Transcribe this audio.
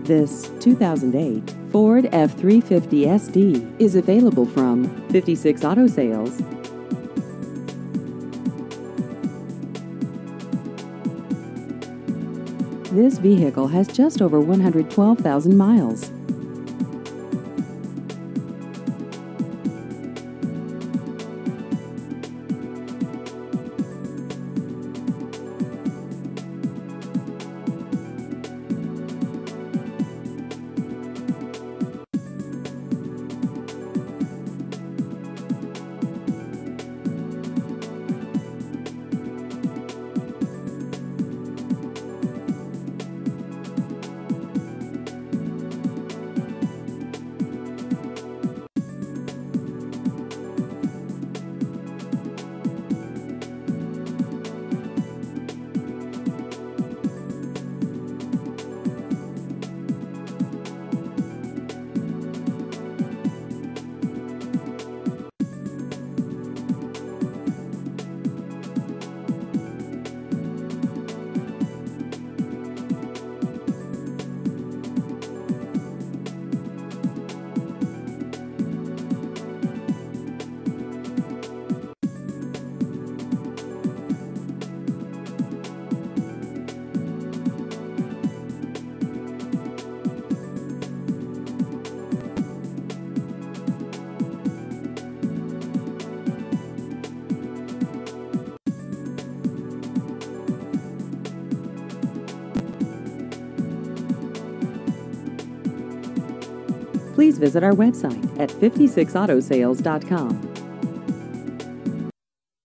This 2008 Ford F-350 SD is available from 56 Auto Sales. This vehicle has just over 112,000 miles. Please visit our website at 56autosales.com.